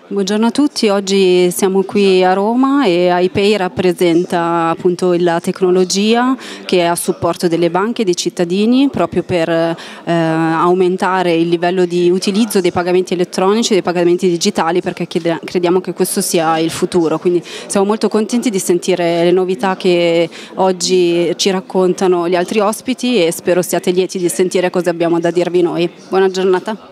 Buongiorno a tutti, oggi siamo qui a Roma e iPay rappresenta appunto la tecnologia che è a supporto delle banche e dei cittadini proprio per aumentare il livello di utilizzo dei pagamenti elettronici e dei pagamenti digitali, perché crediamo che questo sia il futuro, quindi siamo molto contenti di sentire le novità che oggi ci raccontano gli altri ospiti e spero siate lieti di sentire cosa abbiamo da dirvi noi. Buona giornata.